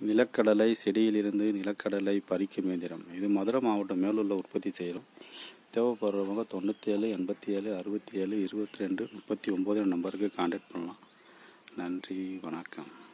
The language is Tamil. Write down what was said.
நிலக்கடலை செடியிலிருந்து நிலக்கடலை பறிக்கும் இயந்திரம். இது மதுரை மாவட்டம் மேலூரில் உற்பத்தி செய்கிறோம். தேவைப்படுறவங்க 97 87 67 22 39 நம்பருக்கு கான்டாக்ட் பண்ணலாம். நன்றி, வணக்கம்.